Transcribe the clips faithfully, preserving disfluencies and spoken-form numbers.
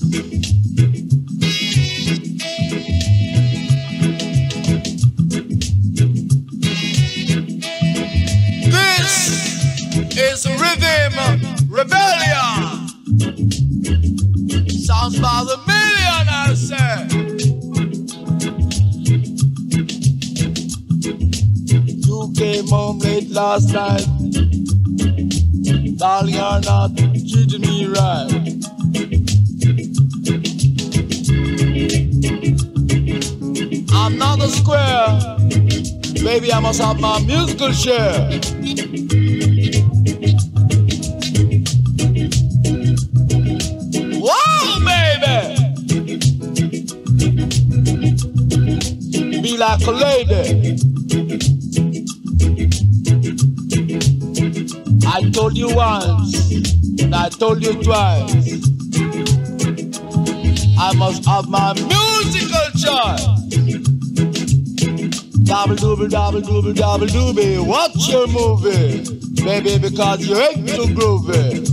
Is rhythm rebellion. Sounds by the million, I say. You came home late last night. Darling, you're not treating me right. I'm not a square. Baby, I must have my musical share. Be like a lady. I told you once, and I told you twice. I must have my musical choice. Double dooble, double dooble, double doobie. Watch your movie, baby, because you ain't too groovy.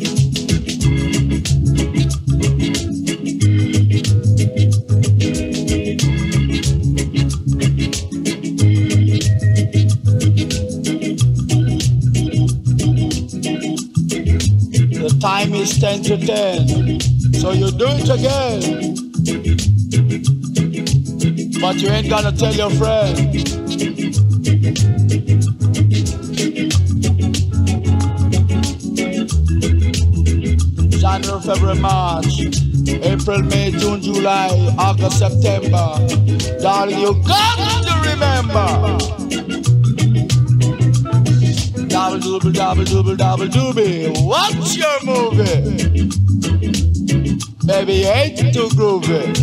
The time is ten to ten, so you do it again. But you ain't gonna tell your friend. January, February, March, April, May, June, July, August, September. Darling, you got to remember. Double dooble, double dooble, double doobie. Watch your movie. Baby, you ain't too groovy.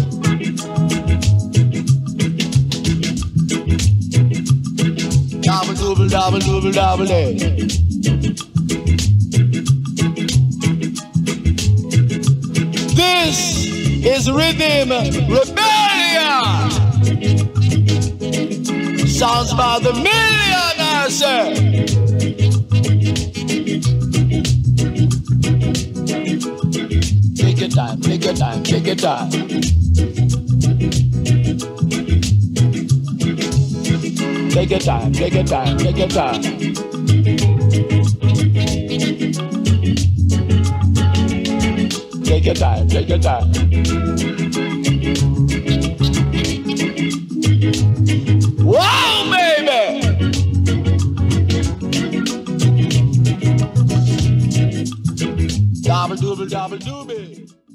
Double dooble, double dooble, double A. This is rhythm rebellion. Sounds by the million, I say. Take your time, take your time, take your time. Take your time, take your time, take your time. Take your time, take your time. Wow, baby! Double, double, double, double.